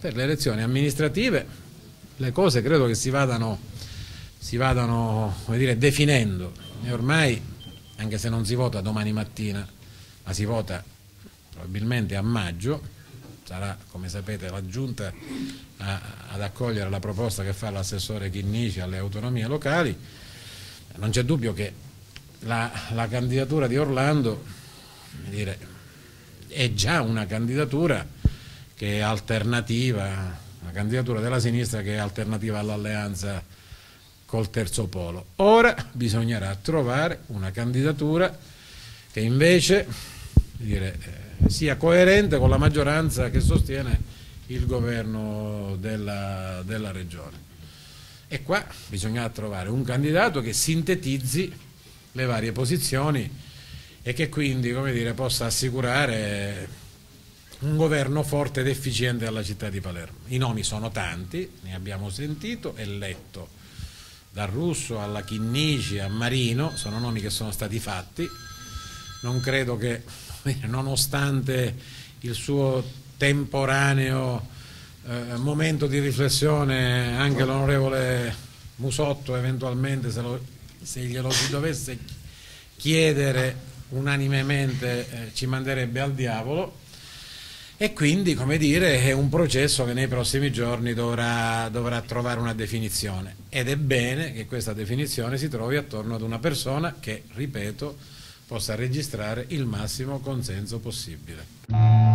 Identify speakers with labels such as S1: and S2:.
S1: Per le elezioni amministrative le cose credo che si vadano come dire, definendo, e ormai, anche se non si vota domani mattina, ma si vota probabilmente a maggio, sarà, come sapete, la Giunta ad accogliere la proposta che fa l'assessore Chinnici alle autonomie locali. Non c'è dubbio che la candidatura di Orlando, come dire, è già una candidatura che è alternativa, una candidatura della sinistra che è alternativa all'alleanza col terzo polo. Ora bisognerà trovare una candidatura che invece, dire, sia coerente con la maggioranza che sostiene il governo della regione. E qua bisognerà trovare un candidato che sintetizzi le varie posizioni e che quindi, come dire, possa assicurare un governo forte ed efficiente alla città di Palermo. I nomi sono tanti, ne abbiamo sentito e letto, dal Russo alla Chinnici a Marino, sono nomi che sono stati fatti. Non credo che, nonostante il suo temporaneo momento di riflessione, anche l'onorevole Musotto eventualmente, se glielo si dovesse chiedere unanimemente, ci manderebbe al diavolo. E quindi, come dire, è un processo che nei prossimi giorni dovrà trovare una definizione, ed è bene che questa definizione si trovi attorno ad una persona che, ripeto, possa registrare il massimo consenso possibile.